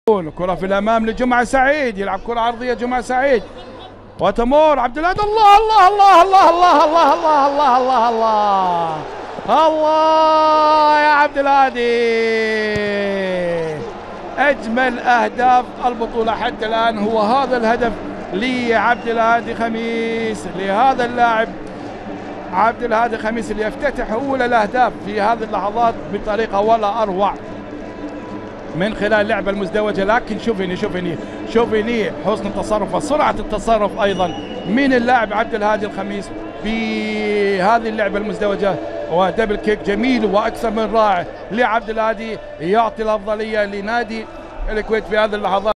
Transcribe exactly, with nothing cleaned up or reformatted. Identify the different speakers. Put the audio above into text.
Speaker 1: كرة في الأمام لجمعة سعيد، يلعب كرة عرضية جمعة سعيد وتمر عبد الهادي. الله الله الله الله الله الله الله الله الله الله الله يا عبد الهادي، أجمل أهداف البطولة حتى الآن هو هذا الهدف لعبد الهادي خميس، لهذا اللاعب عبد الهادي خميس اللي يفتتح أولى الأهداف في هذه اللحظات بطريقة ولا أروع من خلال اللعبة المزدوجة. لكن شوفيني شوفيني شوفيني حسن التصرف وسرعة التصرف أيضا من اللاعب عبد الهادي الخميس بهذه اللعبة المزدوجة، ودبل كيك جميل وأكثر من رائع لعبد الهادي يعطي الأفضلية لنادي الكويت في هذه اللحظات.